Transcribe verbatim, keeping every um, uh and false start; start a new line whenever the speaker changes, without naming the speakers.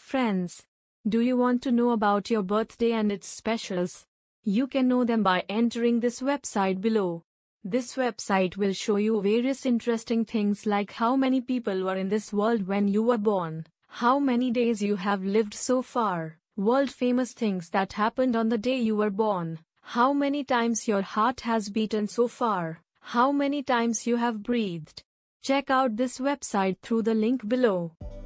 Friends, do you want to know about your birthday and its specials? You can know them by entering this website below. This website will show you various interesting things like how many people were in this world when you were born, how many days you have lived so far, world famous things that happened on the day you were born, how many times your heart has beaten so far, how many times you have breathed. Check out this website through the link below.